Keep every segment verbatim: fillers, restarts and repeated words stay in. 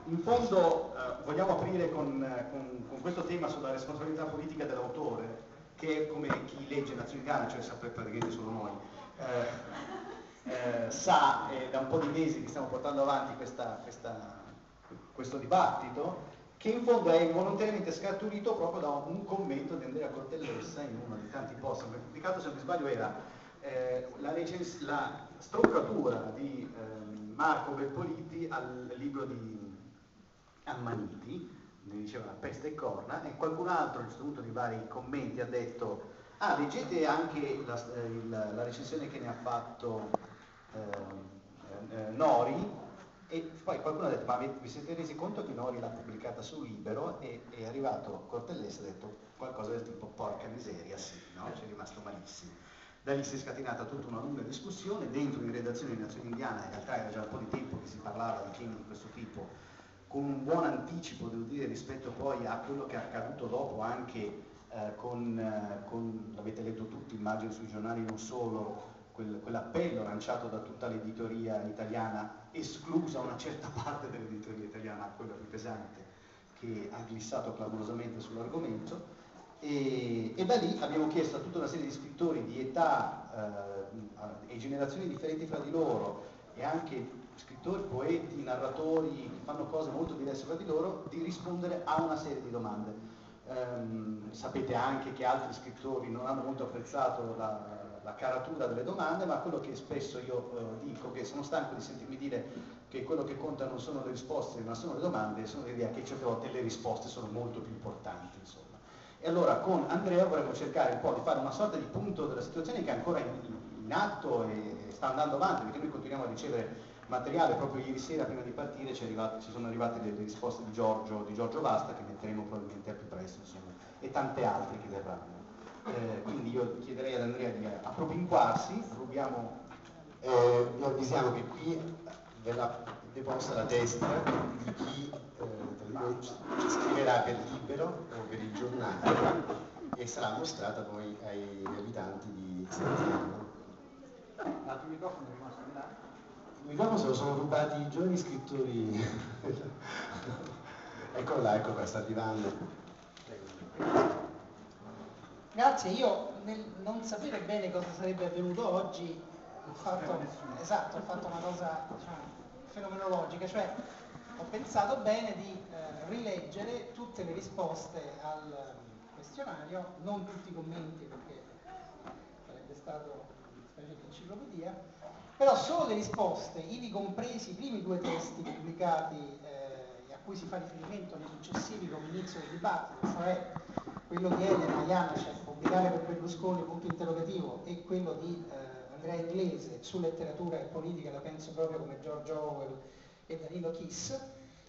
in fondo eh, vogliamo aprire con, con, con questo tema sulla responsabilità politica dell'autore, che come chi legge Nazioni Indiane, cioè sempre praticamente solo noi, eh, eh, sa, eh, da un po' di mesi che stiamo portando avanti questa, questa, questo dibattito, che in fondo è involontariamente scaturito proprio da un commento di Andrea Cortellessa in uno dei tanti post che ho pubblicato, se non mi sbaglio era eh, la, la stroncatura di eh, Marco Belpoliti al libro di Ammaniti, ne diceva La peste e corna, e qualcun altro, a un certo punto nei vari commenti, ha detto ah, leggete anche la, il, la recensione che ne ha fatto eh, eh, Nori, e poi qualcuno ha detto ma vi siete resi conto che Nori l'ha pubblicata su Libero, e è arrivato Cortellessa e ha detto qualcosa del tipo porca miseria, sì, no? Ci è rimasto malissimo. Da lì si è scatenata tutta una lunga discussione dentro in redazione di Nazioni Indiane, in realtà era già un po' di tempo che si parlava di temi di questo tipo, con un buon anticipo, devo dire, rispetto poi a quello che è accaduto dopo anche eh, con, eh, con, l'avete letto tutti, immagino sui giornali non solo, quel, quell'appello lanciato da tutta l'editoria italiana, esclusa una certa parte dell'editoria italiana, quella più pesante, che ha glissato clamorosamente sull'argomento. E, e da lì abbiamo chiesto a tutta una serie di scrittori di età eh, e generazioni differenti fra di loro, e anche scrittori, poeti, narratori che fanno cose molto diverse fra di loro, di rispondere a una serie di domande. Ehm, sapete anche che altri scrittori non hanno molto apprezzato la, la caratura delle domande, ma quello che spesso io eh, dico, che sono stanco di sentirmi dire che quello che conta non sono le risposte ma sono le domande, sono l'idea che certe volte le risposte sono molto più importanti, insomma. E allora con Andrea vorremmo cercare un po' di fare una sorta di punto della situazione che è ancora in, in atto e sta andando avanti, perché noi continuiamo a ricevere materiale. Proprio ieri sera prima di partire ci, arrivate, ci sono arrivate le, le risposte di Giorgio, di Giorgio Vasta, che metteremo probabilmente al più presto, insomma, e tante altre che verranno. Eh, quindi io chiederei ad Andrea di appropinquarsi, rubiamo... Eh, vi avvisiamo che qui verrà deposta la testa di chi eh, ci scriverà per Libero o per il giornale e sarà mostrata poi ai abitanti di Santiago. L'altro microfono è rimasto in là? Il microfono se lo sono rubati i giovani scrittori. Eccolo là, ecco qua, sta arrivando. Grazie, io nel non sapere bene cosa sarebbe avvenuto oggi ho fatto, esatto, ho fatto una cosa, diciamo, fenomenologica, cioè ho pensato bene di eh, rileggere tutte le risposte al um, questionario, non tutti i commenti perché sarebbe stato una specie di enciclopedia, però solo le risposte, ivi compresi i primi due testi pubblicati eh, a cui si fa riferimento nei successivi come inizio del dibattito, cioè quello di Elena Janacek, pubblicare per Berlusconi, punto interrogativo, e quello di eh, Andrea Inglese su letteratura e politica, la penso proprio come George Orwell e Danilo Kiss,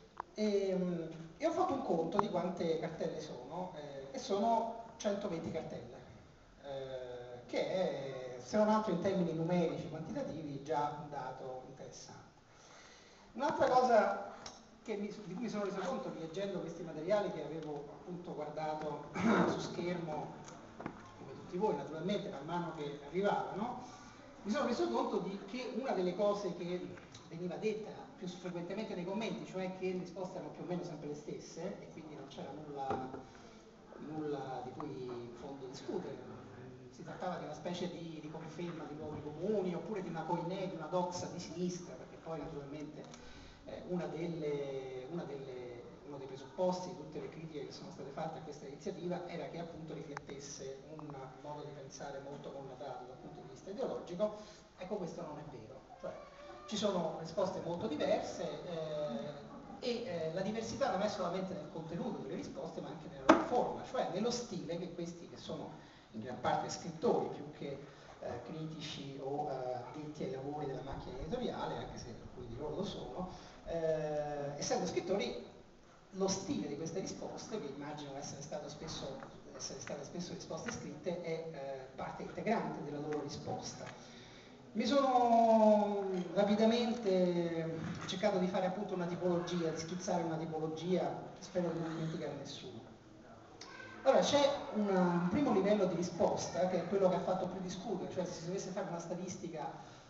e, e ho fatto un conto di quante cartelle sono, eh, e sono centoventi cartelle, eh, che è, se non altro in termini numerici, quantitativi, già un dato interessante. Un'altra cosa che mi, di cui mi sono reso conto leggendo questi materiali che avevo appunto guardato su schermo, come tutti voi naturalmente, man mano che arrivavano, mi sono reso conto di che una delle cose che veniva detta più frequentemente nei commenti, cioè che le risposte erano più o meno sempre le stesse e quindi non c'era nulla, nulla di cui in fondo discutere. Si trattava di una specie di, di conferma di luoghi comuni, oppure di una coinè, di una doxa di sinistra, perché poi naturalmente eh, una delle, una delle, uno dei presupposti di tutte le critiche che sono state fatte a questa iniziativa era che appunto riflettesse un modo di pensare molto connotato dal punto di vista ideologico. Ecco, questo non è vero. Cioè, ci sono risposte molto diverse eh, e eh, la diversità non è solamente nel contenuto delle risposte ma anche nella loro forma, cioè nello stile che questi, che sono in gran parte scrittori più che eh, critici o eh, addetti ai lavori della macchina editoriale, anche se alcuni di loro lo sono, eh, essendo scrittori, lo stile di queste risposte, che immagino essere, stato spesso, essere state spesso risposte scritte, è eh, parte integrante della loro risposta. Mi sono rapidamente cercato di fare appunto una tipologia, di schizzare una tipologia, spero di non dimenticare nessuno. Allora, c'è un primo livello di risposta, che è quello che ha fatto più discutere, cioè se si dovesse fare una statistica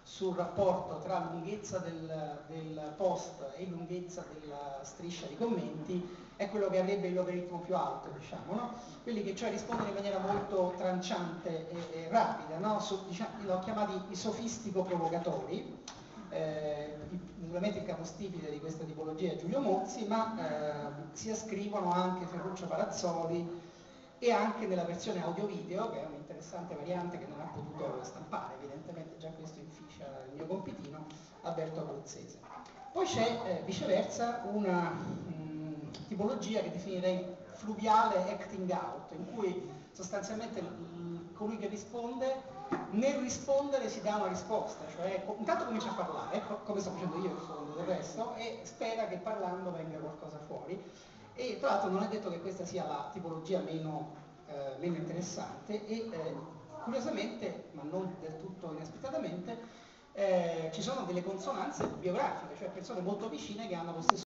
sul rapporto tra lunghezza del, del post e lunghezza della striscia di commenti è quello che avrebbe il logaritmo più alto, diciamo, no? Quelli che cioè rispondono in maniera molto tranciante e, e rapida, no? So, diciamo, l'ho chiamati i sofistico-provocatori, eh, naturalmente il capostipite di questa tipologia è Giulio Mozzi, ma eh, si ascrivono anche Ferruccio Palazzoli e anche nella versione audio-video, che è un'interessante variante che non ha potuto stampare, evidentemente già questo inficia il mio compitino, Alberto Abruzzese. Poi c'è eh, viceversa una mh, tipologia che definirei fluviale acting out, in cui sostanzialmente mh, colui che risponde, nel rispondere si dà una risposta, cioè intanto comincia a parlare, ecco, come sto facendo io in fondo del resto, e spera che parlando venga qualcosa fuori. E tra l'altro non è detto che questa sia la tipologia meno, eh, meno interessante e eh, curiosamente, ma non del tutto inaspettatamente, eh, ci sono delle consonanze biografiche, cioè persone molto vicine che hanno lo stesso